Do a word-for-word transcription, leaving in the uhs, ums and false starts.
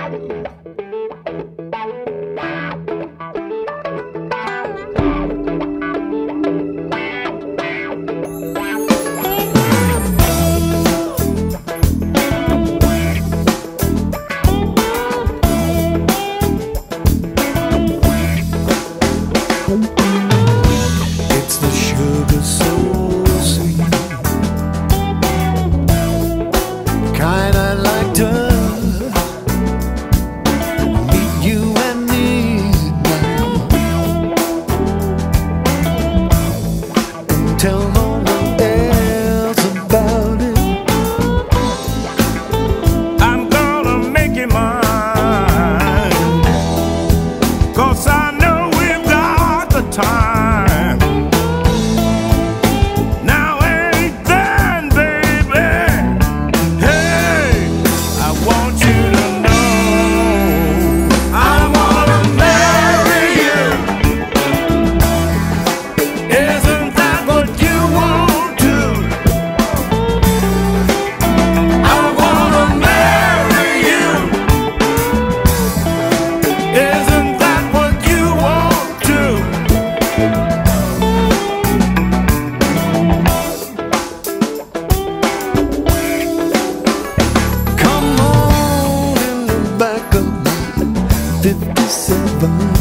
It's the sugar so sweet, kind I like to meet you at midnight and tell no one else about it. I'm gonna make it mine, 'cause I know we've got the time. Now ain't then, baby. Hey, I want you to know I wanna marry you. Isn't that what you want to? I wanna marry you. Isn't that what you want to? Come on in the back of my fifty-seven.